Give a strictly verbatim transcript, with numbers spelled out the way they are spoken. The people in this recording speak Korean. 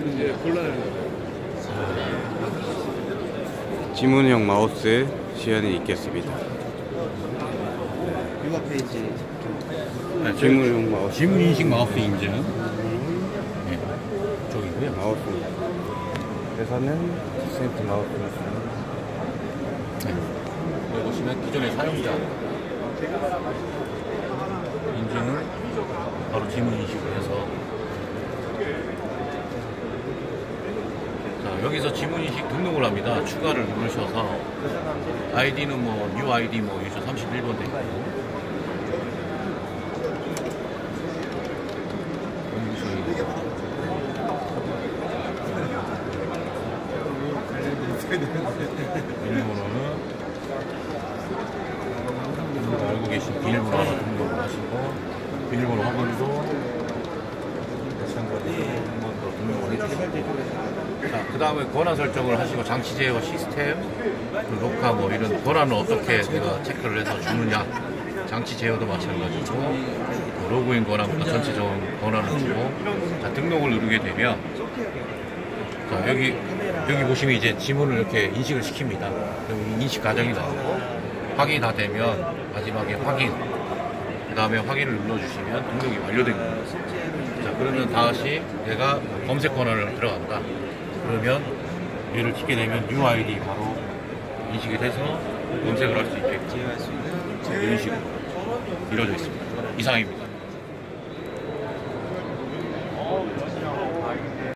이제 곤란한 지문형 마우스 시연이 있겠습니다. 유아 페이지. 네, 지문형 마우스. 지문 인식 마우스 인증. 네, 저기고요. 마우스. 회사는 디센트 마우스입니다. 네. 여기 보시면 기존의 사용자 인증을 바로 지문 인식을 해서, 자, 여기서 지문 인식 등록을 합니다. 추가를 누르셔서 아이디는 뭐 뉴 아이디 뭐 유저 삼십일 번 되고, 비밀번호는 알고 계신 비밀번호 하나 등록을 하시고, 비밀번호 확인도 마찬가지로 한 번 더 등록을 해주시고, 자, 그 다음에 권한 설정을 하시고, 장치 제어 시스템, 녹화 뭐 이런 권한을 어떻게 내가 체크를 해서 주느냐, 장치 제어도 마찬가지고, 뭐 로그인 권한부터 전체적인 권한을 주고, 자, 등록을 누르게 되면, 자, 여기 여기 보시면 이제 지문을 이렇게 인식을 시킵니다. 여기 인식 과정이 나오고, 확인이 다 되면 마지막에 확인, 그 다음에 확인을 눌러주시면 등록이 완료된 겁니다. 자, 그러면 다시 내가 검색 권한을 들어간다. 그러면 얘를 찍게 되면 뉴 아이디 바로 인식이 돼서 검색을 할 수 있게끔 이런 식으로 이루어져 있습니다. 이상입니다.